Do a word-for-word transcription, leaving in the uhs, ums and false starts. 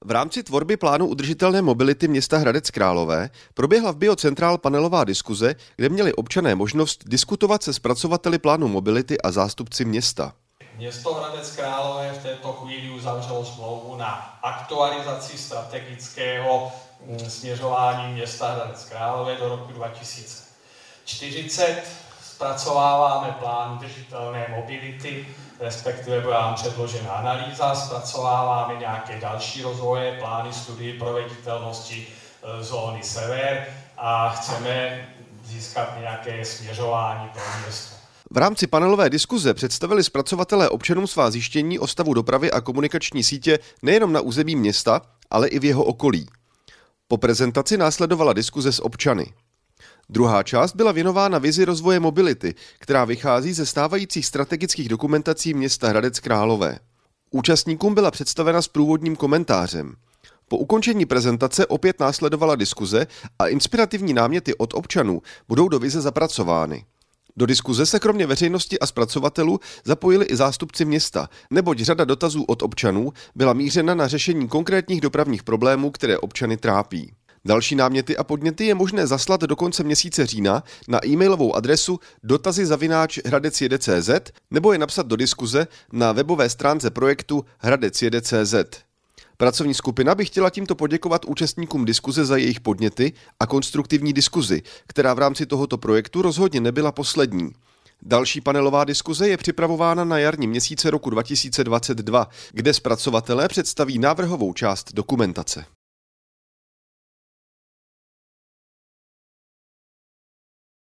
V rámci tvorby plánu udržitelné mobility města Hradec Králové proběhla v Biocentrál panelová diskuze, kde měli občané možnost diskutovat se zpracovateli plánu mobility a zástupci města. Město Hradec Králové v této chvíli uzavřelo smlouvu na aktualizaci strategického směřování města Hradec Králové do roku dva tisíce čtyřicet. Zpracováváme plán udržitelné mobility, respektive byla nám předložena analýza, zpracováváme nějaké další rozvoje, plány studii proveditelnosti zóny sever a chceme získat nějaké směřování pro město. V rámci panelové diskuze představili zpracovatelé občanům svá zjištění o stavu dopravy a komunikační sítě nejenom na území města, ale i v jeho okolí. Po prezentaci následovala diskuze s občany. Druhá část byla věnována vizi rozvoje mobility, která vychází ze stávajících strategických dokumentací města Hradec Králové. Účastníkům byla představena s průvodním komentářem. Po ukončení prezentace opět následovala diskuze a inspirativní náměty od občanů budou do vize zapracovány. Do diskuze se kromě veřejnosti a zpracovatelů zapojili i zástupci města, neboť řada dotazů od občanů byla mířena na řešení konkrétních dopravních problémů, které občany trápí. Další náměty a podněty je možné zaslat do konce měsíce října na e-mailovou adresu dotazy zavináč hradec jede tečka cé zet nebo je napsat do diskuze na webové stránce projektu hradec jede tečka cé zet. Pracovní skupina by chtěla tímto poděkovat účastníkům diskuze za jejich podněty a konstruktivní diskuzi, která v rámci tohoto projektu rozhodně nebyla poslední. Další panelová diskuze je připravována na jarní měsíce roku dva tisíce dvacet dva, kde zpracovatelé představí návrhovou část dokumentace.